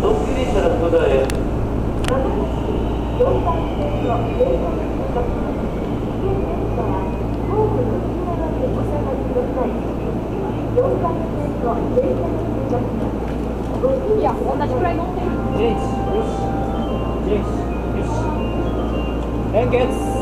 特急列車の小田へ。 いや、同じくらい乗ってる。 ジェイス、よし。ジェイス、よし。連結。